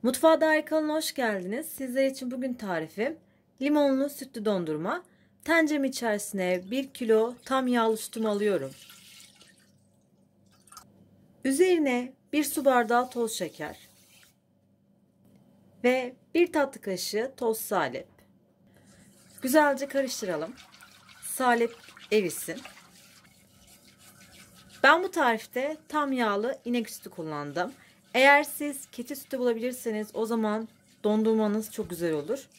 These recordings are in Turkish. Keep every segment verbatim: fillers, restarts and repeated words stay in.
Mutfağa Dair kanalına hoş geldiniz. Sizler için bugün tarifim limonlu sütlü dondurma. Tencerem içerisine bir kilo tam yağlı sütümü alıyorum. Üzerine bir su bardağı toz şeker ve bir tatlı kaşığı toz salep. Güzelce karıştıralım. Salep erisin. Ben bu tarifte tam yağlı inek sütü kullandım. Eğer siz keçi sütü bulabilirseniz o zaman dondurmanız çok güzel olur.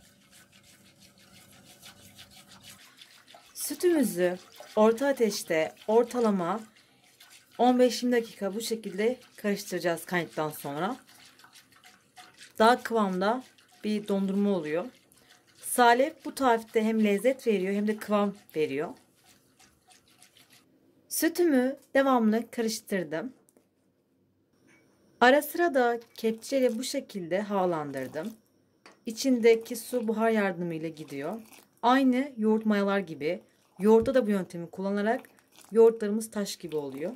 Sütümüzü orta ateşte ortalama on beş yirmi dakika bu şekilde karıştıracağız kaynadıktan sonra. Daha kıvamda bir dondurma oluyor. Salep bu tarifte hem lezzet veriyor hem de kıvam veriyor. Sütümü devamlı karıştırdım. Ara sıra da kepçeyle bu şekilde havalandırdım. İçindeki su buhar yardımıyla gidiyor. Aynı yoğurt mayalar gibi. Yoğurtta da bu yöntemi kullanarak yoğurtlarımız taş gibi oluyor.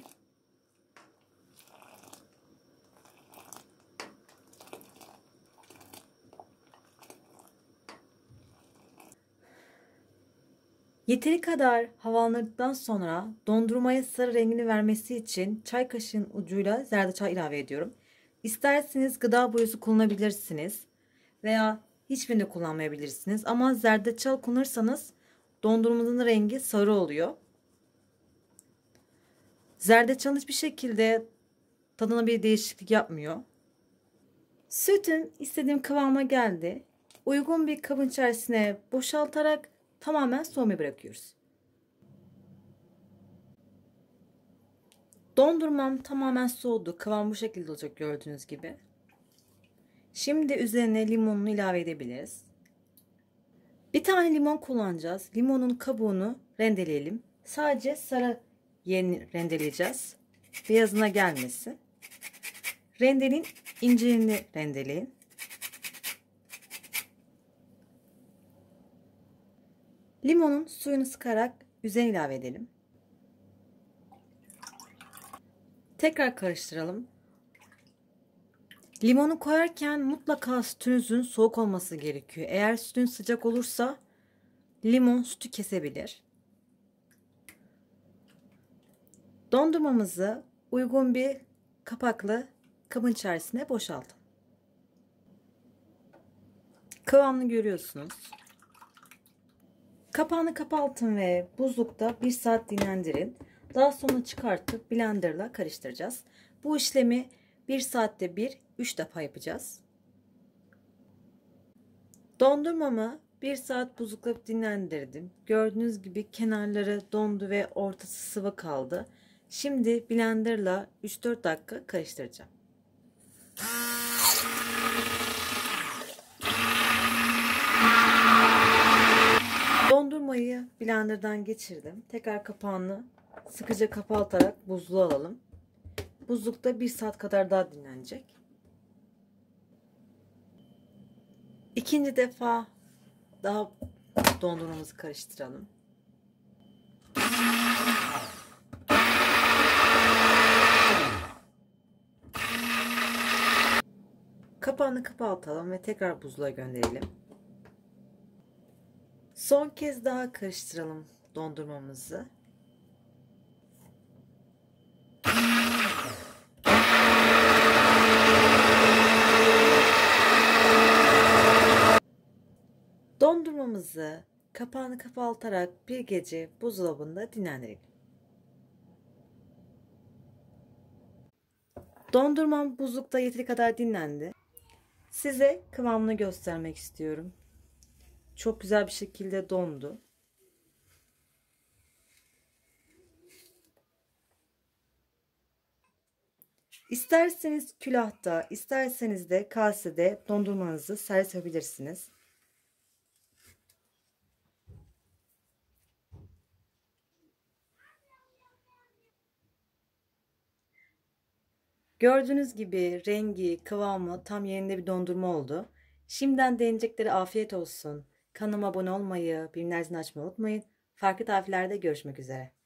Yeteri kadar havalandırdıktan sonra dondurmaya sarı rengini vermesi için çay kaşığının ucuyla zerdeçal ilave ediyorum. İsterseniz gıda boyası kullanabilirsiniz veya hiçbirini kullanmayabilirsiniz. Ama zerdeçal kullanırsanız dondurmanın rengi sarı oluyor. Zerdeçal hiçbir şekilde tadına bir değişiklik yapmıyor. Sütüm istediğim kıvama geldi. Uygun bir kabın içerisine boşaltarak tamamen soğumaya bırakıyoruz. Dondurmam tamamen soğudu. Kıvam bu şekilde olacak gördüğünüz gibi. Şimdi üzerine limonunu ilave edebiliriz. Bir tane limon kullanacağız. Limonun kabuğunu rendeleyelim. Sadece sarı yerini rendeleyeceğiz. Beyazına gelmesin. Rendeleyin, incelerini rendeleyin. Limonun suyunu sıkarak üzerine ilave edelim. Tekrar karıştıralım. Limonu koyarken mutlaka sütünüzün soğuk olması gerekiyor. Eğer sütün sıcak olursa limon sütü kesebilir. Dondurmamızı uygun bir kapaklı kabın içerisine boşaltın. Kıvamını görüyorsunuz. Kapağını kapatın ve buzlukta bir saat dinlendirin. Daha sonra çıkartıp blenderla karıştıracağız. Bu işlemi bir saatte bir, üç defa yapacağız. Dondurmamı bir saat buzlukta dinlendirdim. Gördüğünüz gibi kenarları dondu ve ortası sıvı kaldı. Şimdi blenderla üç dört dakika karıştıracağım. Dondurmayı blenderdan geçirdim. Tekrar kapağını sıkıca kapatarak buzluğa alalım. Buzlukta bir saat kadar daha dinlenecek. İkinci defa daha dondurmamızı karıştıralım. Kapağını kapatalım ve tekrar buzluğa gönderelim. Son kez daha karıştıralım dondurmamızı. Dondurmamızı kapağını kapatarak bir gece buzdolabında dinlendirelim. Dondurmam buzlukta yeteri kadar dinlendi. Size kıvamını göstermek istiyorum. Çok güzel bir şekilde dondu. İsterseniz külahta, isterseniz de kasede dondurmanızı servis edebilirsiniz. Gördüğünüz gibi rengi, kıvamı tam yerinde bir dondurma oldu. Şimdiden deneyecekleri afiyet olsun. Kanalıma abone olmayı, bildirim zilini açmayı unutmayın. Farklı tariflerde görüşmek üzere.